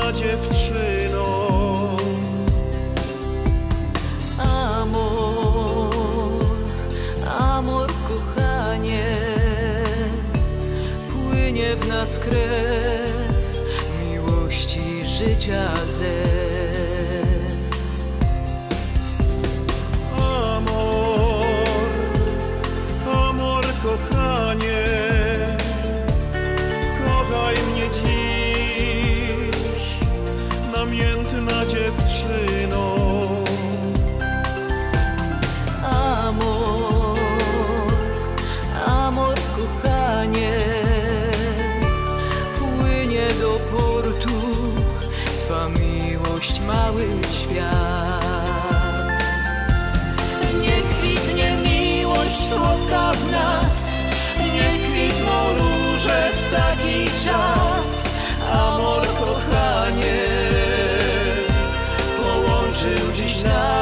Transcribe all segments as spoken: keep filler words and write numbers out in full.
namiętna dziewczyno. Amor, amor, kochanie, płynie w nas krew miłości, życia zew. Amor, amor, kochanie, kochaj mnie dziś, namiętna dziewczyno. Amor, amor, kochanie, płynie do portu Twa miłość, mały świat. Niech kwitnie miłość słodka w nas, niech kwitną róże w taki czas. Amor, kochanie, połączył dziś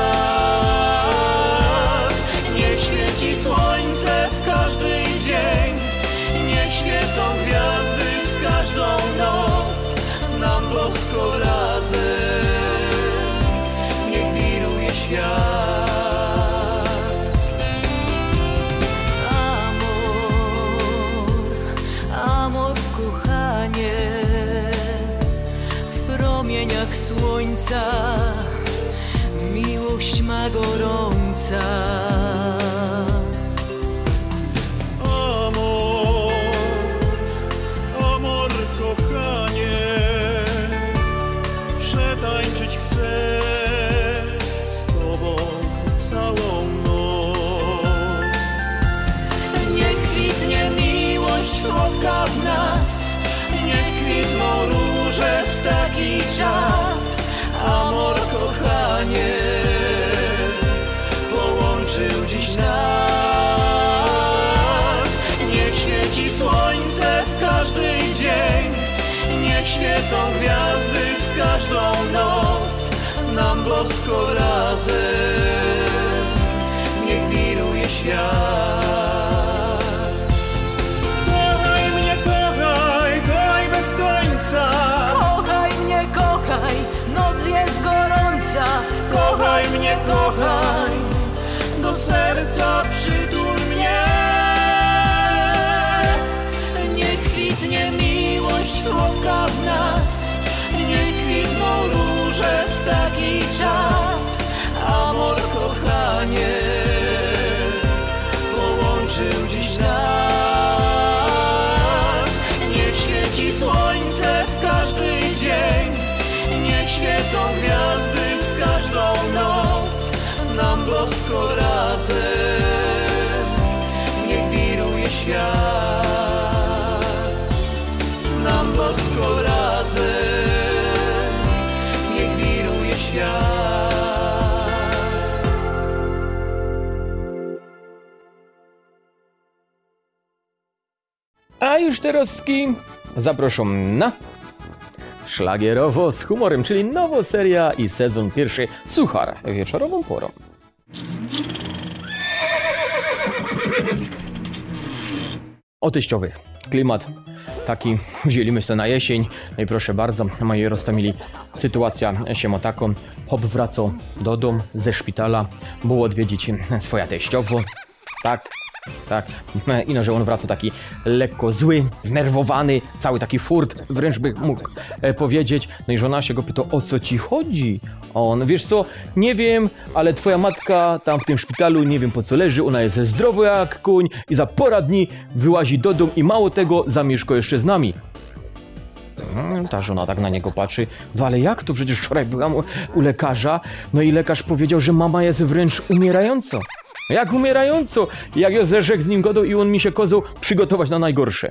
nas. Niech świeci słońce w każdy dzień, niech świecą gwiazdy w każdą noc, nam bosko razem, niech wiruje świat. Amor, amor, kochanie, w promieniach słońca miłość ma gorąca. Amor, amor, kochanie, przetańczyć chcę z Tobą całą noc. Niech kwitnie miłość słodka w nas, niech kwitną róże w taki czas. Amor, kochanie, połączył dziś nas. Niech świeci słońce w każdy dzień, niech świecą gwiazdy w każdą noc, nam bosko razem, niech wiruje świat. Kochaj mnie, kochaj, kochaj bez końca. Kochaj mnie, kochaj, noc jest gorąca. Kochaj mnie, kochaj, Do serca przytul mnie. niech kwitnie miłość słodka w nas, niech kwitną róże w taki czas. Amor, kochanie, połączył dziś nas. Niech świeci słońce w każdy dzień, niech świecą gwiazdy w każdą noc, nam bosko razem, niech wiruje świat. Nam bosko razem, niech wiruje świat. A już teraz zapraszam na Szlagierowo z humorem, czyli nowa seria i sezon pierwszy Suchar wieczorową porą. O teściowych. Klimat taki wzięliśmy sobie na jesień. No i proszę bardzo, moi roztomili, sytuacja się ma taką. Hop wracał do domu ze szpitala, było odwiedzić swoja teściowo. Tak, tak. Ino, że on wracał taki lekko zły, znerwowany, cały taki furt, wręcz by mógł e, powiedzieć. No i żona się go pyta, o co ci chodzi? A on, wiesz co, nie wiem, ale twoja matka tam w tym szpitalu, nie wiem po co leży, ona jest zdrowa jak koń i za pora dni wyłazi do domu i mało tego, zamieszka jeszcze z nami. Ta żona tak na niego patrzy, no ale jak to? Przecież wczoraj byłam u, u lekarza, no i lekarz powiedział, że mama jest wręcz umierająco. Jak umierająco? Jak ja zerzek z nim godał i on mi się kazał przygotować na najgorsze.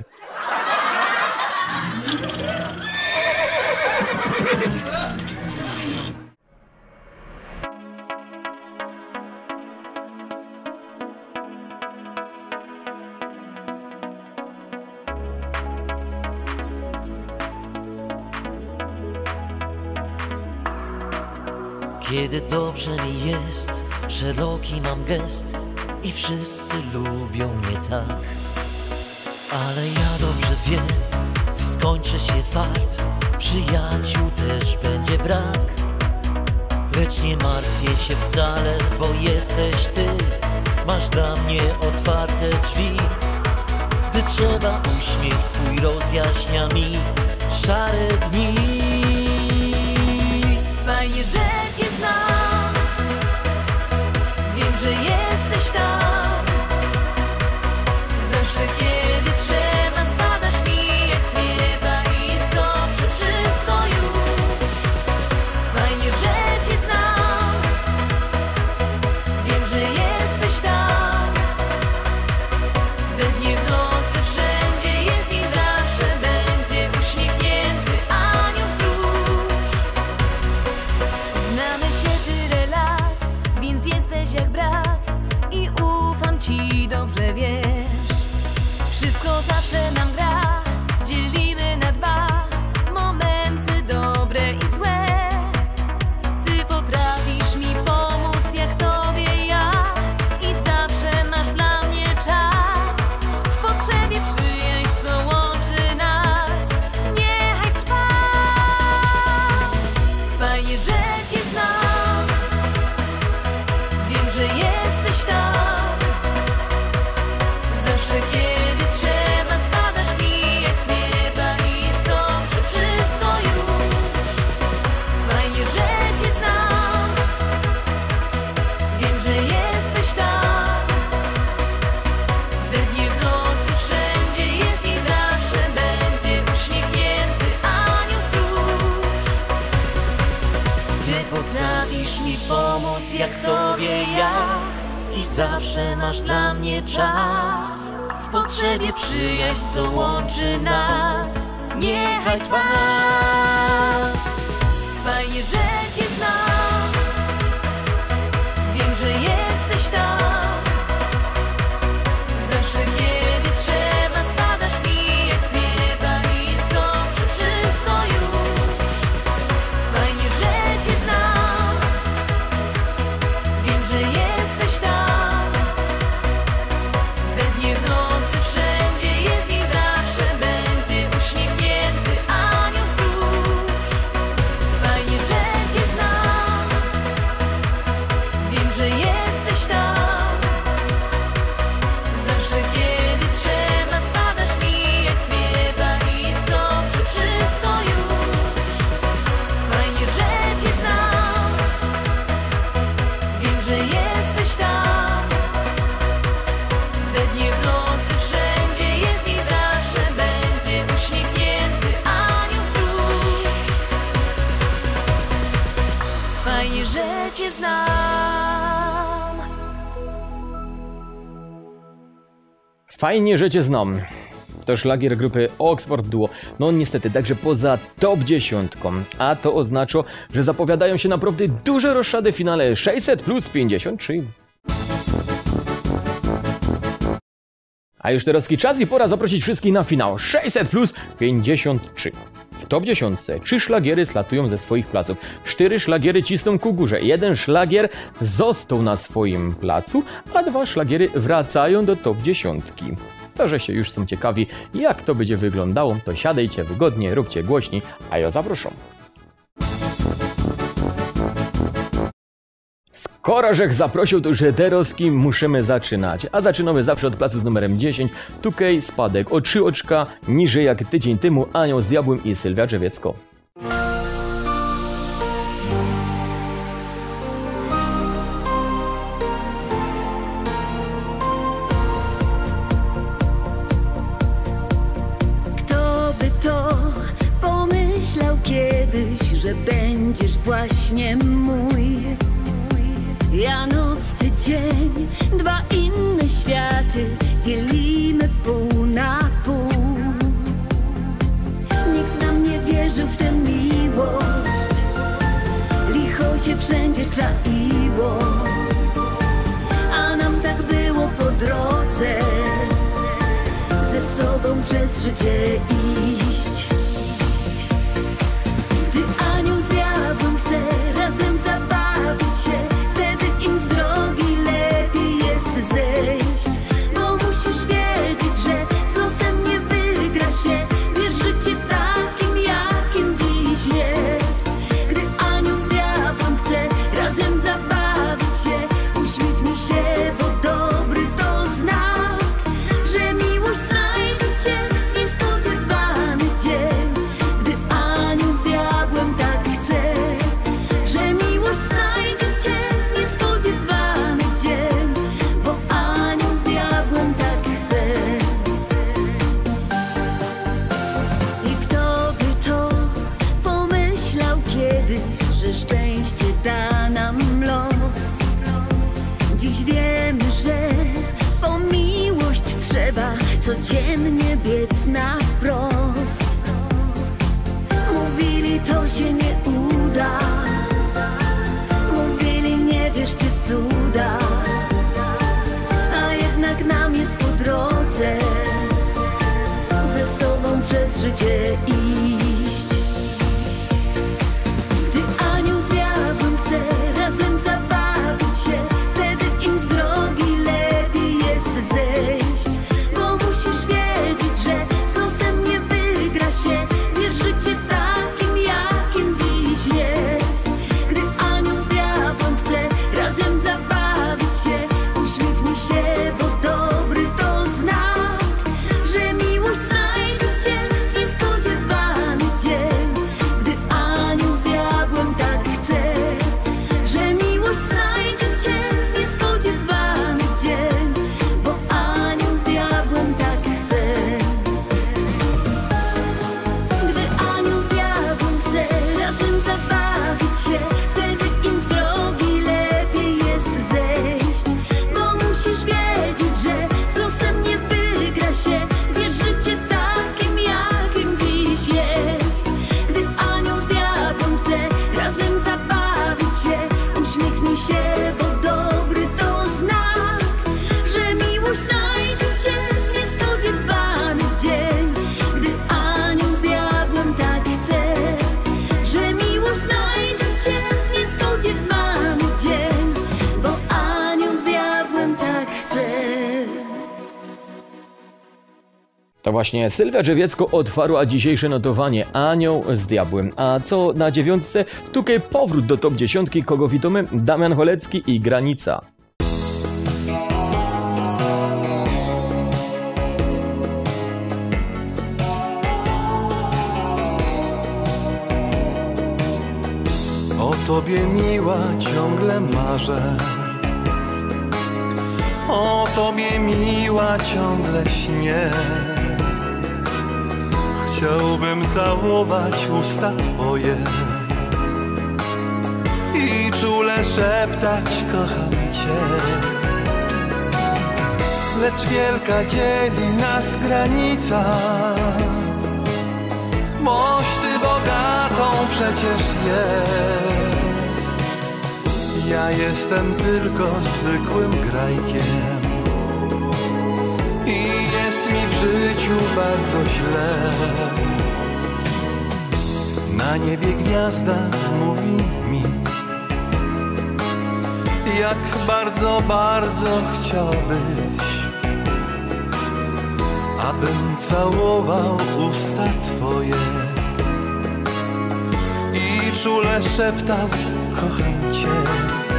Kiedy dobrze mi jest, szeroki mam gest i wszyscy lubią mnie tak. Ale ja dobrze wiem, gdy skończy się fart, Przyjaciół też będzie brak, lecz nie martwię się wcale, bo jesteś ty. Masz dla mnie otwarte drzwi, gdy trzeba, uśmiech twój rozjaśnia mi szare dni. Fajnie, że cię znam, wiem, że jesteś tam. Zawsze kiedy trzeba, spadasz mi jak z nieba i jest dobrze wszystko już. Fajnie, że cię znam, wiem, że jesteś tam. We dnie, w nocy, wszędzie jest i zawsze będzie uśmiechnięty anioł stróż. Znamy się tyle lat, więc jesteś jak brat i ufam ci, dobrze wiesz. Wszystko zawsze nam gra, dzielimy na dwa momenty dobre i złe. Ty potrafisz mi pomóc jak tobie ja i zawsze masz dla mnie czas. W potrzebie przyjaźń, co łączy nas, niechaj trwa. Fajnie, że cię znam, wiem, że jesteś tam. Zawsze kiedy trzeba, spadasz mi jak z nieba i jest dobrze wszystko już. Fajnie, że cię znam, wiem, że jesteś tam. We dnie, w nocy, wszędzie jest i zawsze będzie uśmiechnięty anioł stróż. Ty potrafisz mi pomóc jak tobie ja i zawsze masz dla mnie czas. W potrzebie przyjaźń, co łączy nas, niechaj trwa. Fajnie, że cię znam, wiem, że jesteś tam. Zawsze kiedy trzeba, spadasz mi jak z nieba i jest dobrze wszystko już. Fajnie, że cię znam, wiem, że jesteś tam. We dnie, w nocy, wszędzie jest i zawsze będzie uśmiechnięty anioł stróż. Fajnie, że cię znam, wiem, że jesteś tam. Zawsze kiedy trzeba, spadasz mi jak z nieba i jest dobrze wszystko już. Fajnie, że cię znam, wiem, że jesteś tam. We dnie, w nocy, wszędzie jest i zawsze będzie uśmiechnięty anioł stróż. Fajnie, że cię znam. Fajnie, że cię znam. To szlagier grupy Oxford Duo. No niestety, także poza top dziesiątką. A to oznacza, że zapowiadają się naprawdę duże roszady w finale sześćset plus pięćdziesiąt trzy. A już teraz czas i pora zaprosić wszystkich na finał sześćset plus pięćdziesiąt trzy. W top dziesiątce trzy szlagiery slatują ze swoich placów, cztery szlagiery cisną ku górze, jeden szlagier został na swoim placu, a dwa szlagiery wracają do top dziesiątki. To, że się już są ciekawi, jak to będzie wyglądało, to siadajcie wygodnie, róbcie głośniej, a ja zapraszam. Skoro żech zaprosił, to już heteroski musimy zaczynać. A zaczynamy zawsze od placu z numerem dziesięć. Tukej spadek o trzy oczka niżej jak tydzień temu Anioł z Diabłem i Sylwia Drzewiecko. Kto by to pomyślał kiedyś, że będziesz właśnie mój? Ja noc, ty dzień, dwa inne światy dzielimy pół na pół. Nikt nam nie wierzył w tę miłość, licho się wszędzie czaiło, a nam tak było po drodze, ze sobą przez życie iść. Gdy anioł z diabłem chce razem zabawić się, im z drogi lepiej jest zejść, bo musisz wiedzieć, że z losem nie wygra się. Wiesz, życie takim, jakim dziś wiem, że po miłość trzeba codziennie biec na wprost. Mówili, to się nie uda, mówili, nie wierzcie w cuda, a jednak nam jest po drodze ze sobą przez życie iść. Gdy anioł z diabłem chce razem zabawić się, wtedy im z drogi lepiej jest zejść, bo musisz wiedzieć, że z losem nie wygra się. Wiesz, życie takim, jakim dziś jest. Gdy anioł z diabłem chce razem zabawić się, uśmiechnij się, bo dobry to znak, że miłość znajdzie cię w niespodziewany dzień. Gdy anioł z diabłem tak chce, że miłość znajdzie cię w niespodziewany dzień, bo anioł z diabłem tak chce. Gdy anioł z diabłem chce razem zabawić się, wtedy im z drogi lepiej jest zejść, bo musisz wiedzieć, że z losem nie wygra się. Wiesz, życie takim, jakim dziś jest. Gdy anioł z diabłem chce razem zabawić się, uśmiechnij się, bo dobry to znak, że miłość znajdzie cię w niespodziewany dzień. Gdy anioł z diabłem tak chce, że miłość znajdzie cię w niespodziewany dzień, bo anioł z diabłem tak chce. To właśnie Sylwia Drzewiecko otwarła dzisiejsze notowanie Anioł z diabłem. A co na dziewiątce? Tutaj powrót do top dziesiątki, kogo witamy? Damian Cholecki i Granica. O tobie miła ciągle marzę, o tobie miła ciągle śnię. Chciałbym całować usta twoje i czule szeptać kocham cię. Lecz wielka dzieli nas granica, boś ty bogatą przecież jest. Ja jestem tylko zwykłym grajkiem i jest mi w życiu bardzo źle. Na niebie gwiazda mówi mi, jak bardzo, bardzo chciałbyś, abym całował usta twoje i czule szeptał kocham cię.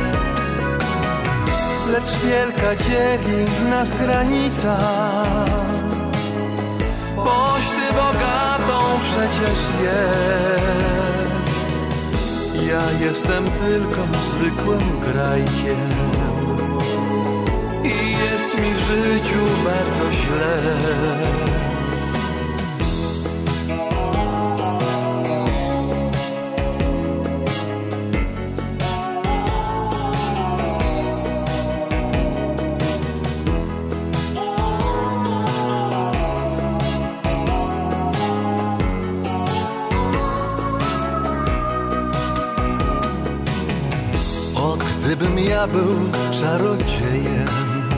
Lecz wielka dzieli nas granica, boś ty bogatą przecież jest. Ja jestem tylko zwykłym grajkiem i jest mi w życiu bardzo źle. Gdybym ja był czarodziejem,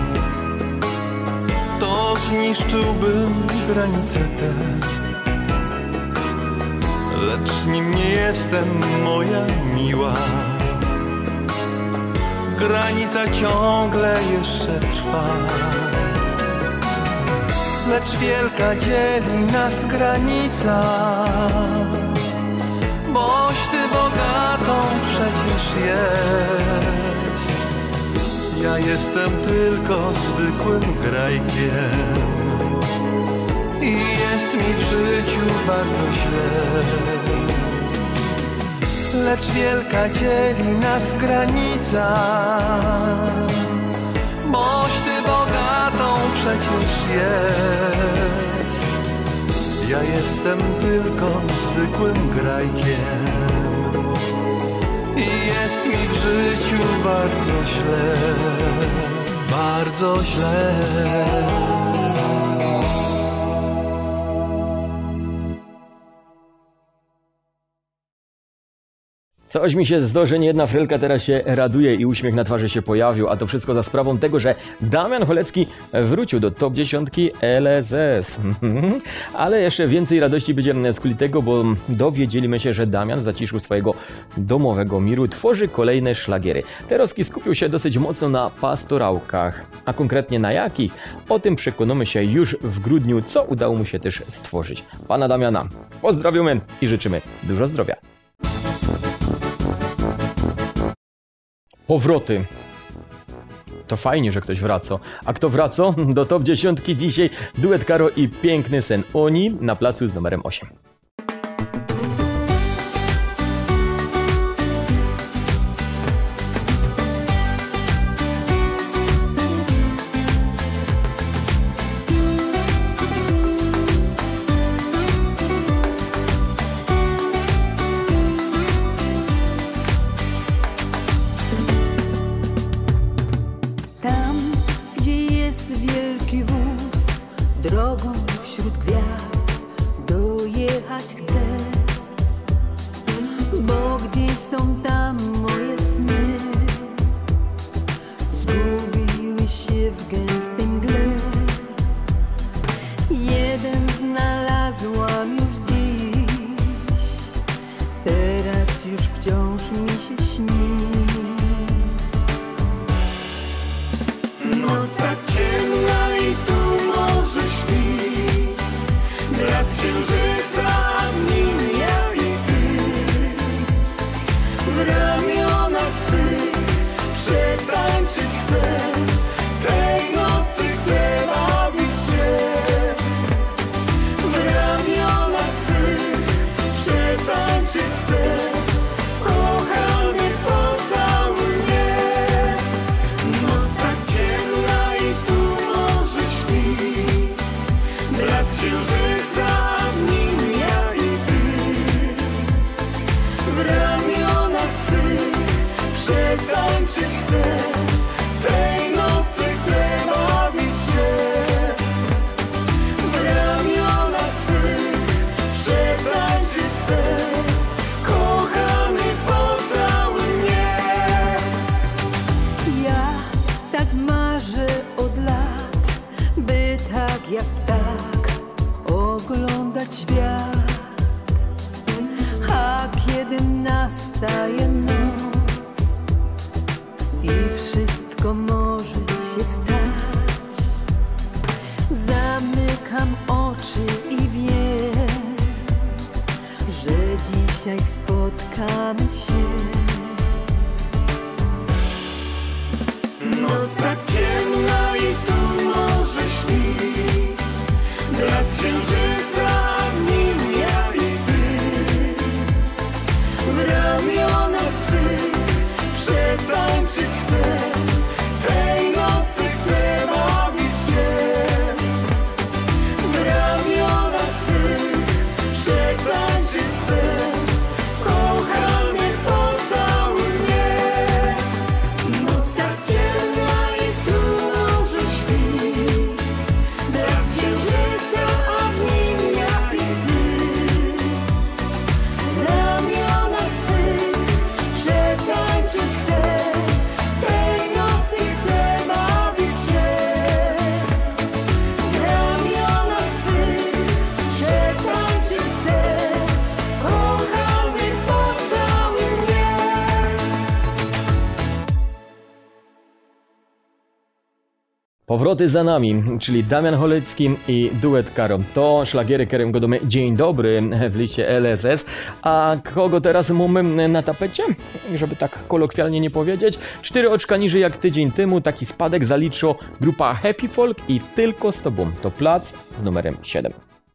to zniszczyłbym granice te. Lecz nim nie jestem, moja miła, granica ciągle jeszcze trwa. Lecz wielka dzieli nas granica, boś ty bogatą przecież jest. Ja jestem tylko zwykłym grajkiem i jest mi w życiu bardzo źle. Lecz wielka dzieli nas granica, boś ty bogatą przecież jest. Ja jestem tylko zwykłym grajkiem i jest mi w życiu bardzo źle. bardzo źle. Coś mi się zdarzy, nie jedna frylka teraz się raduje i uśmiech na twarzy się pojawił, a to wszystko za sprawą tego, że Damian Cholecki wrócił do top dziesiątki L S S. Ale jeszcze więcej radości będzie z tego, bo dowiedzieliśmy się, że Damian w zaciszu swojego domowego miru tworzy kolejne szlagiery. Teroski skupił się dosyć mocno na pastorałkach, a konkretnie na jakich? O tym przekonamy się już w grudniu, co udało mu się też stworzyć. Pana Damiana pozdrawiamy i życzymy dużo zdrowia. Powroty. To fajnie, że ktoś wraca. A kto wraca? Do top dziesiątki dzisiaj duet Karo i Piękny sen. Oni na placu z numerem osiem. Drogą wśród gwiazd dojechać chcę, bo gdzieś są tam moje sny, zgubiły się w gęstej mgle. Jeden znalazłam już dziś, teraz już wciąż mi się śni. Noc tak ciemna i tu morze śpi, blask księżyca, a w nim ja i ty. W ramionach twych przetańczyć chcę, tej nocy chcę bawić się. W ramionach twych przetańczyć chcę, kochany pocałuj mnie. Noc tak ciemna i tu morze śpi, blask księżyca, a w nim ja i ty. W ramionach twych przetańczyć chcę, tej nocy chcę bawić się. W ramionach twych przetańczyć chcę, kochany pocałuj mnie. Ja tak marzę od lat, by tak jak tak oglądać świat. A kiedy nastaje noc i wszystko może się stać, zamykam oczy i wiem, że dzisiaj spotkamy się. Noc tak ciemna i tu morze śpi, blask księżyca, a w nim ja i ty. W ramionach twych przetańczyć chcę, tej nocy chcę bawić się. W ramionach twych przetańczyć chcę, kochany pocałuj mnie. Noc tak ciemna i tu morze śpi, blask księżyca, a w nim ja i ty. W ramionach twych przetańczyć chcę, tej nocy chcę bawić się. W ramionach twych przetańczyć chcę, kochany pocałuj mnie. Powroty za nami, czyli Damian Cholecki i duet Karo. To szlagiery, którym godamy dzień dobry w liście L S S. A kogo teraz mamy na tapecie? Żeby tak kolokwialnie nie powiedzieć. Cztery oczka niżej jak tydzień temu. Taki spadek zaliczyła grupa Happy Folk i Tylko z tobą. To plac z numerem siedem.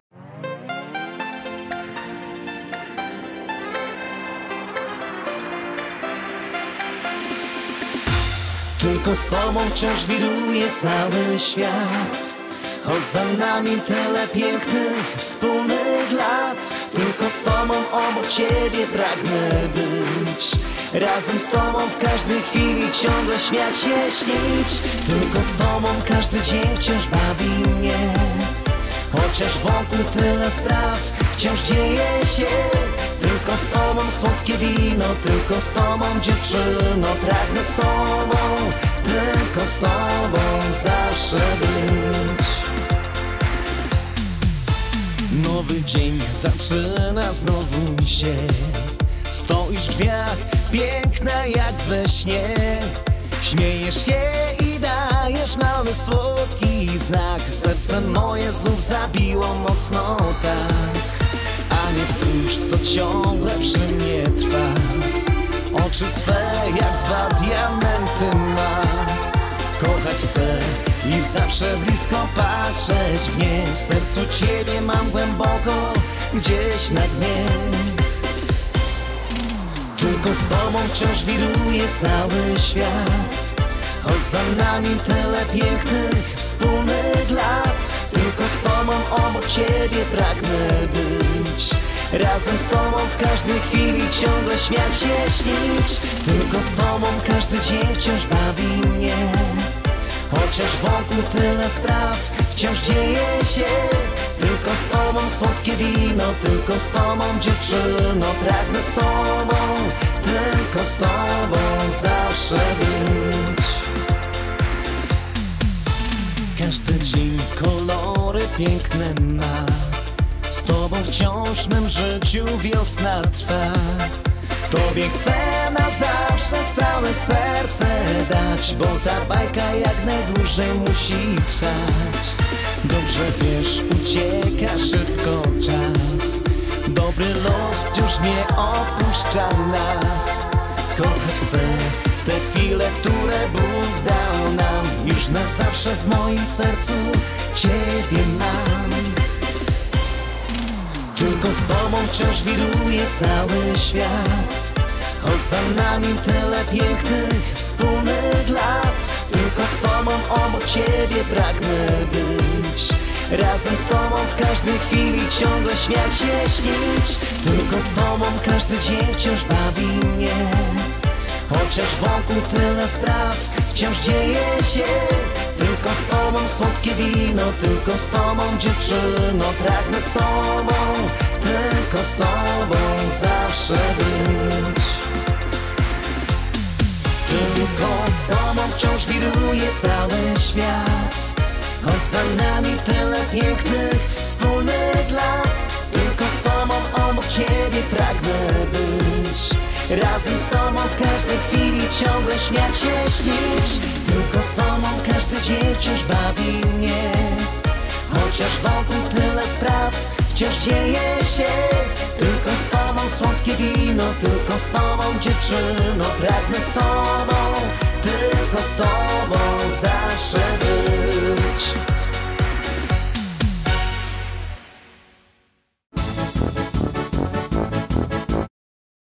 Tylko z tobą wciąż wiruje cały świat, choć za nami tyle pięknych wspólnych lat. Tylko z tobą obok ciebie pragnę być Razem z tobą w każdej chwili ciągle śmiać się, śnić. Tylko z tobą każdy dzień wciąż bawi mnie. Chociaż wokół tyle spraw wciąż dzieje się. Tylko z tobą słodkie wino, tylko z tobą dziewczyno. Pragnę z tobą, tylko z tobą zawsze być. Nowy dzień zaczyna znowu się. Stoisz w drzwiach, piękna jak we śnie. Śmiejesz się i dajesz mały słodki znak. Serce moje znów zabiło mocno tak. A nie stróż, co ciągle przy mnie trwa. Oczy swe jak dwa diamenty ma. Kochać chcę i zawsze blisko patrzeć w nie. W sercu ciebie mam głęboko, gdzieś na dnie. Tylko z tobą wciąż wiruje cały świat. Choć za nami tyle pięknych, wspólnych lat. Tylko z tobą obok ciebie pragnę być. Razem z tobą w każdej chwili ciągle śmiać się, śnić. Tylko z tobą każdy dzień wciąż bawi mnie. Chociaż wokół tyle spraw wciąż dzieje się. Tylko z tobą słodkie wino, tylko z tobą dziewczyno. Pragnę z tobą, tylko z tobą zawsze być. Każdy dzień kolory piękne ma. Z tobą wciąż w mym życiu wiosna trwa. Tobie chcę na zawsze całe serce dać, bo ta bajka jak najdłużej musi trwać. Dobrze wiesz, ucieka szybko czas. Dobry los już nie opuszcza nas. Kochać chcę te chwile, które Bóg dał nam. Już na zawsze w moim sercu ciebie mam. Tylko z tobą wciąż wiruje cały świat. Choć za nami tyle pięknych, wspólnych lat. Tylko z tobą obok ciebie pragnę być. Razem z tobą w każdej chwili ciągle śmiać się, śnić. Tylko z tobą każdy dzień wciąż bawi mnie. Chociaż wokół tyle spraw wciąż dzieje się. Tylko z tobą słodkie wino, tylko z tobą dziewczyno. Pragnę z tobą, tylko z tobą zawsze być. Tylko z tobą wciąż wiruje cały świat. Choć za nami tyle pięknych, wspólnych lat. Tylko z tobą obok ciebie pragnę być. Razem z tobą w każdej chwili ciągle śmiać się, śnić. Tylko z tobą każdy dzień wciąż bawi mnie. Chociaż wokół tyle spraw wciąż dzieje się. Tylko z tobą słodkie wino, tylko z tobą dziewczyno. Pragnę z tobą, tylko z tobą